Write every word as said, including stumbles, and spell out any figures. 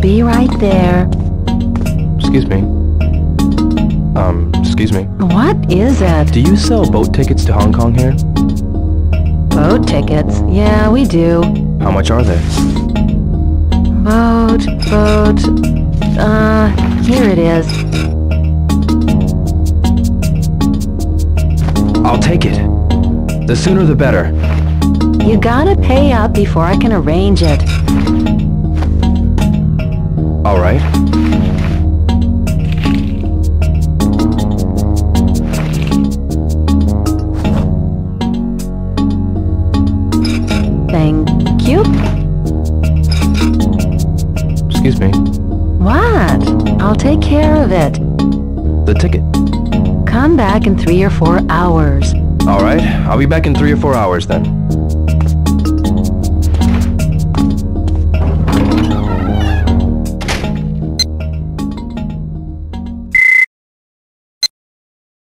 be right there. Excuse me. Um, excuse me. What is it? Do you sell boat tickets to Hong Kong here? Boat tickets? Yeah, we do. How much are they? Boat, boat... Uh, here it is. I'll take it. The sooner the better. You gotta pay up before I can arrange it. All right. Thank you. Excuse me. What? I'll take care of it. The ticket. Come back in three or four hours. All right. I'll be back in three or four hours then.